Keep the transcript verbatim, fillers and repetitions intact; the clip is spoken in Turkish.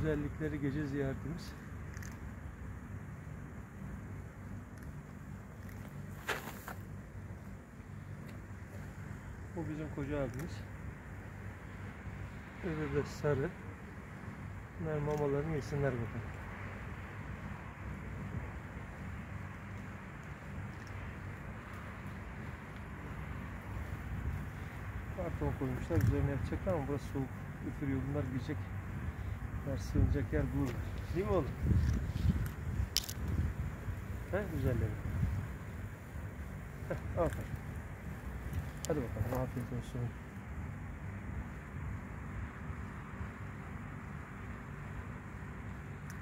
güzellikleri gece ziyaretimiz. Bu bizim koca abimiz. Öbürü de sarı. Bunlar mamalarını yesinler bakalım. Karton koymuşlar, üzerine yatacaklar ama burası soğuk, üfürüyor. Bunlar gidecek, bunlar sığınacak yer bulurlar. Değil mi oğlum? He, güzellerim. Heh, aferin. Hadi bakalım, afiyet olsun.